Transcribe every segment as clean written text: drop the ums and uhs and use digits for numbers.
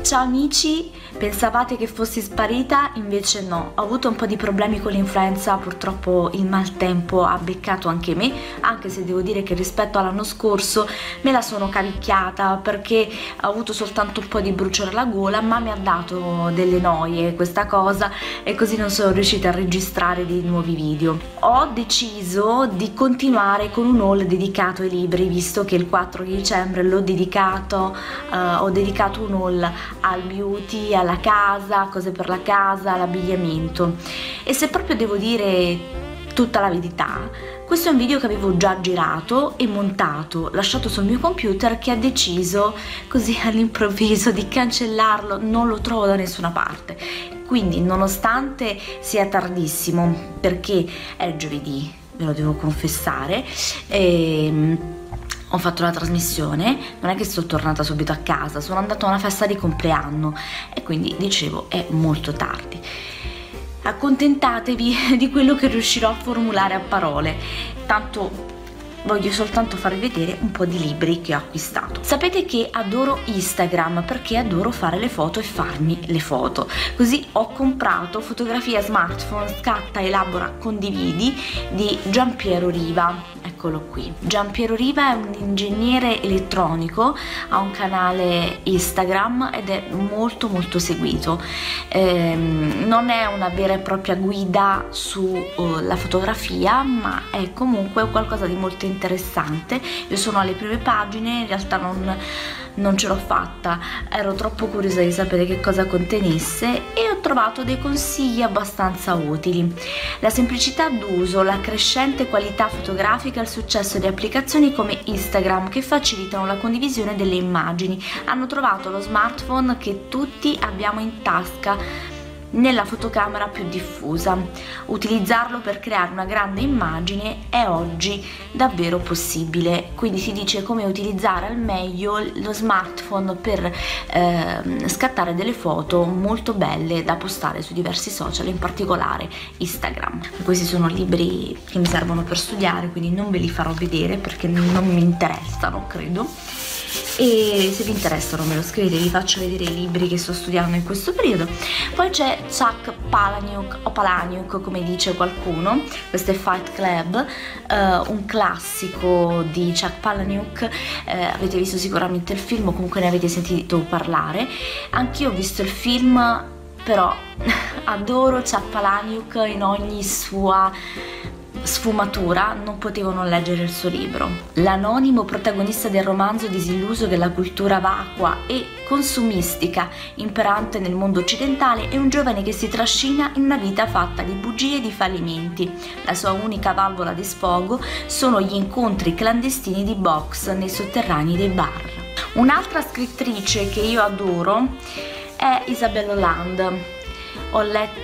Ciao amici, pensavate che fossi sparita? Invece no, ho avuto un po' di problemi con l'influenza, purtroppo il maltempo ha beccato anche me, anche se devo dire che rispetto all'anno scorso me la sono cavicchiata perché ho avuto soltanto un po' di bruciore alla gola, ma mi ha dato delle noie questa cosa e così non sono riuscita a registrare dei nuovi video. Ho deciso di continuare con un haul dedicato ai libri, visto che il 4 di dicembre ho dedicato un haul al beauty, alla casa, cose per la casa, all'abbigliamento. E se proprio devo dire tutta la verità, questo è un video che avevo già girato e montato, lasciato sul mio computer, che ha deciso così all'improvviso di cancellarlo, non lo trovo da nessuna parte. Quindi nonostante sia tardissimo, perché è giovedì, ve lo devo confessare, ho fatto la trasmissione, non è che sono tornata subito a casa, sono andata a una festa di compleanno e quindi dicevo è molto tardi. Accontentatevi di quello che riuscirò a formulare a parole, tanto voglio soltanto farvi vedere un po' di libri che ho acquistato. Sapete che adoro Instagram perché adoro fare le foto e farmi le foto, così ho comprato Fotografia Smartphone, scatta, elabora, condividi di Giampiero Riva. Eccolo qui. Giampiero Riva è un ingegnere elettronico, ha un canale Instagram ed è molto seguito. Non è una vera e propria guida sulla fotografia, ma è comunque qualcosa di molto interessante. Io sono alle prime pagine, in realtà non ce l'ho fatta, ero troppo curiosa di sapere che cosa contenesse e ho trovato dei consigli abbastanza utili. La semplicità d'uso, la crescente qualità fotografica e il successo di applicazioni come Instagram che facilitano la condivisione delle immagini. Hanno trovato lo smartphone che tutti abbiamo in tasca nella fotocamera più diffusa. Utilizzarlo per creare una grande immagine è oggi davvero possibile, quindi si dice come utilizzare al meglio lo smartphone per scattare delle foto molto belle da postare su diversi social, in particolare Instagram. Questi sono libri che mi servono per studiare, quindi non ve li farò vedere perché non mi interessano, credo. E se vi interessano me lo scrivete, vi faccio vedere i libri che sto studiando in questo periodo. Poi c'è Chuck Palahniuk, o Palahniuk come dice qualcuno, questo è Fight Club, un classico di Chuck Palahniuk. Avete visto sicuramente il film o comunque ne avete sentito parlare. Anch'io ho visto il film, però adoro Chuck Palahniuk in ogni sua sfumatura, non potevo non leggere il suo libro. L'anonimo protagonista del romanzo disilluso della cultura vacua e consumistica imperante nel mondo occidentale è un giovane che si trascina in una vita fatta di bugie e di fallimenti. La sua unica valvola di sfogo sono gli incontri clandestini di box nei sotterranei dei bar. Un'altra scrittrice che io adoro è Isabelle Hollande. Ho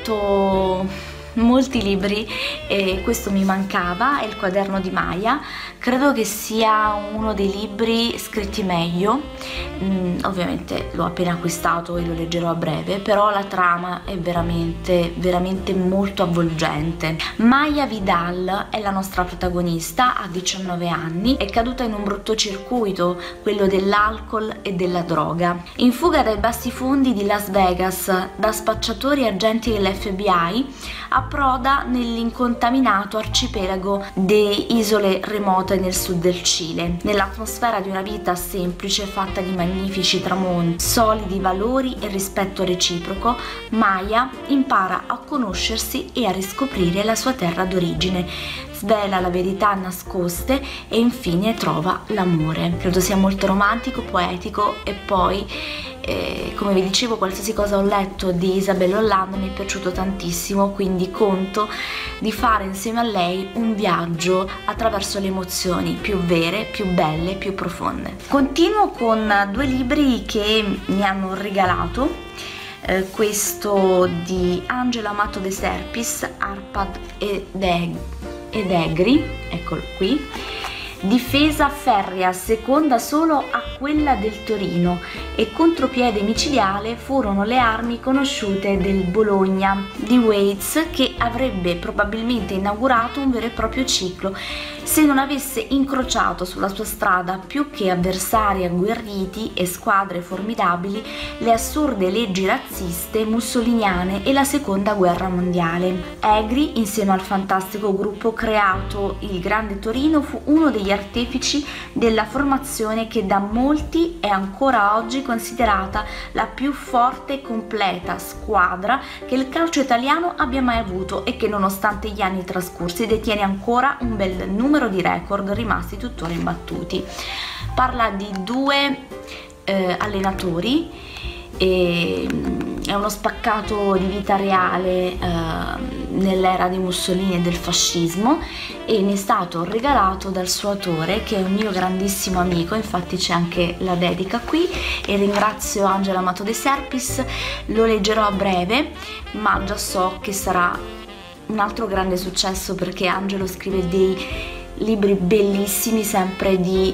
letto molti libri e questo mi mancava, è Il quaderno di Maya. Credo che sia uno dei libri scritti meglio, ovviamente l'ho appena acquistato e lo leggerò a breve, però la trama è veramente molto avvolgente. Maya Vidal è la nostra protagonista, ha 19 anni, è caduta in un brutto circuito, quello dell'alcol e della droga. In fuga dai bassi fondi di Las Vegas da spacciatori e agenti dell'FBI, approda nell'incontaminato arcipelago di isole remote nel sud del Cile. Nell'atmosfera di una vita semplice fatta di magnifici tramonti, solidi valori e rispetto reciproco, Maya impara a conoscersi e a riscoprire la sua terra d'origine, svela la verità nascoste e infine trova l'amore. Credo sia molto romantico, poetico e poi come vi dicevo, qualsiasi cosa ho letto di Isabelle Hollande mi è piaciuto tantissimo, quindi conto di fare insieme a lei un viaggio attraverso le emozioni più vere, più belle, più profonde. Continuo con due libri che mi hanno regalato, questo di Angelo Amato De Serpis, Arpad ed Egri, eccolo qui. Difesa ferrea seconda solo a quella del Torino e contropiede micidiale furono le armi conosciute del Bologna di Waits, che avrebbe probabilmente inaugurato un vero e proprio ciclo se non avesse incrociato sulla sua strada più che avversari agguerriti e squadre formidabili le assurde leggi razziste mussoliniane e la seconda guerra mondiale. Egri, insieme al fantastico gruppo creato il Grande Torino, fu uno degli artefici della formazione che da molti è ancora oggi considerata la più forte e completa squadra che il calcio italiano abbia mai avuto e che nonostante gli anni trascorsi detiene ancora un bel numero di record rimasti tuttora imbattuti. Parla di due allenatori, è uno spaccato di vita reale nell'era di Mussolini e del fascismo, e ne è stato regalato dal suo autore, che è un mio grandissimo amico, infatti c'è anche la dedica qui, e ringrazio Angelo Amato De Serpis. Lo leggerò a breve, ma già so che sarà un altro grande successo, perché Angelo scrive dei libri bellissimi, sempre di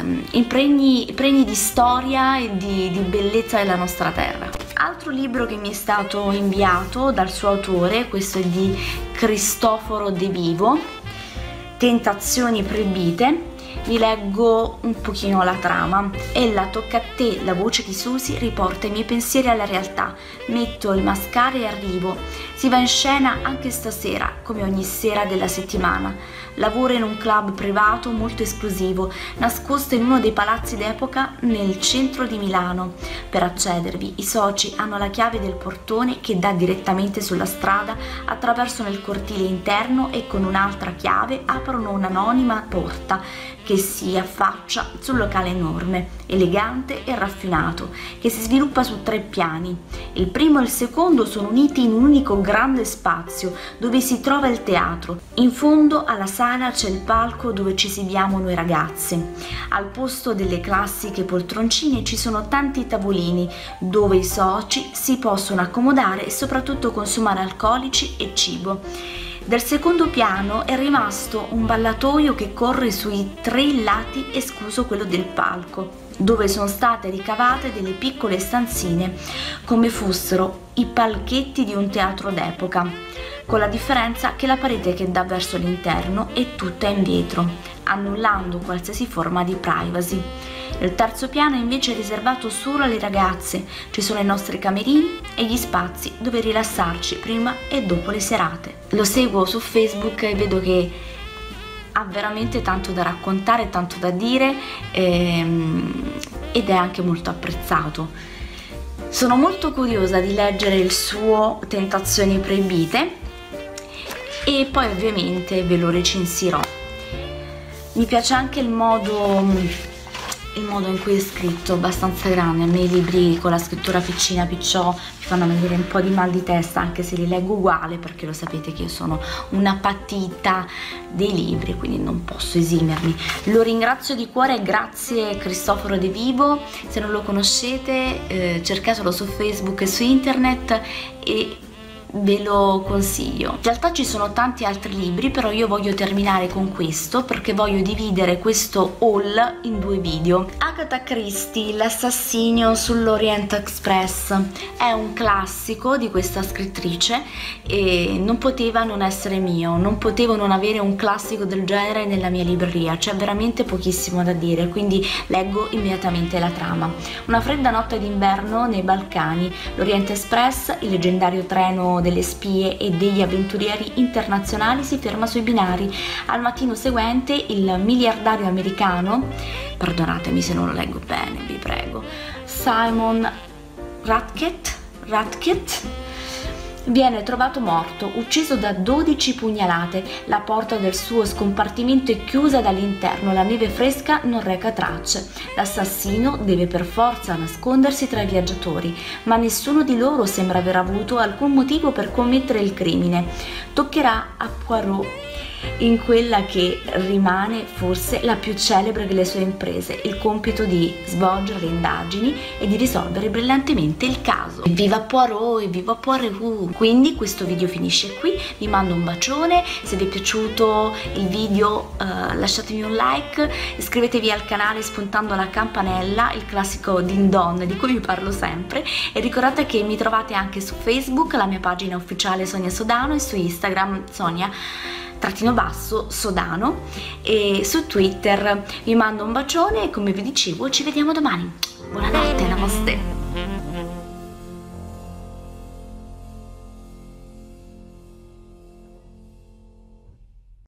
pregni di storia e di bellezza della nostra terra. Altro libro che mi è stato inviato dal suo autore, questo è di Cristoforo De Vivo, Tentazioni proibite. Vi leggo un pochino la trama. Ella tocca a te, la voce di Susi riporta i miei pensieri alla realtà. Metto il mascara e arrivo. Si va in scena anche stasera, come ogni sera della settimana. Lavoro in un club privato molto esclusivo, nascosto in uno dei palazzi d'epoca nel centro di Milano. Per accedervi, i soci hanno la chiave del portone che dà direttamente sulla strada, attraversano il cortile interno e con un'altra chiave aprono un'anonima porta che si affaccia sul locale enorme, elegante e raffinato, che si sviluppa su 3 piani. Il primo e il secondo sono uniti in un unico grande spazio dove si trova il teatro. In fondo alla sala c'è il palco dove ci sediamo noi ragazze. Al posto delle classiche poltroncine ci sono tanti tavolini dove i soci si possono accomodare e soprattutto consumare alcolici e cibo. Del secondo piano è rimasto un ballatoio che corre sui 3 lati, escluso quello del palco, dove sono state ricavate delle piccole stanzine come fossero i palchetti di un teatro d'epoca, con la differenza che la parete che dà verso l'interno è tutta in vetro, annullando qualsiasi forma di privacy. Il terzo piano è invece riservato solo alle ragazze, ci sono i nostri camerini e gli spazi dove rilassarci prima e dopo le serate. Lo seguo su Facebook e vedo che ha veramente tanto da raccontare, tanto da dire, ed è anche molto apprezzato. Sono molto curiosa di leggere il suo Tentazioni proibite e poi ovviamente ve lo recensirò. Mi piace anche il modo in cui è scritto, abbastanza grande. A me i libri con la scrittura piccina picciò mi fanno venire un po' di mal di testa, anche se li leggo uguale, perché lo sapete che io sono una patita dei libri, quindi non posso esimermi. Lo ringrazio di cuore, grazie Cristoforo De Vivo. Se non lo conoscete cercatelo su Facebook e su internet e ve lo consiglio. In realtà ci sono tanti altri libri, però io voglio terminare con questo perché voglio dividere questo haul in 2 video. Agatha Christie, L'assassinio sull'Orient Express, è un classico di questa scrittrice e non poteva non essere mio, non potevo non avere un classico del genere nella mia libreria, c'è veramente pochissimo da dire, quindi leggo immediatamente la trama. Una fredda notte d'inverno nei Balcani, l'Orient Express, il leggendario treno delle spie e degli avventurieri internazionali, si ferma sui binari. Al mattino seguente il miliardario americano, perdonatemi se non lo leggo bene, vi prego, Simon Ratchet viene trovato morto, ucciso da 12 pugnalate. La porta del suo scompartimento è chiusa dall'interno, la neve fresca non reca tracce. L'assassino deve per forza nascondersi tra i viaggiatori, ma nessuno di loro sembra aver avuto alcun motivo per commettere il crimine. Toccherà a Poirot, in quella che rimane forse la più celebre delle sue imprese, il compito di svolgere le indagini e di risolvere brillantemente il caso. Evviva Poirot, evviva Poirot! Quindi questo video finisce qui, vi mando un bacione, se vi è piaciuto il video lasciatemi un like, iscrivetevi al canale spuntando la campanella, il classico din don di cui vi parlo sempre, e ricordate che mi trovate anche su Facebook, la mia pagina ufficiale Sonia Sodano, e su Instagram Sonia _Sodano, e su Twitter. Vi mando un bacione e come vi dicevo ci vediamo domani. Buonanotte, namaste.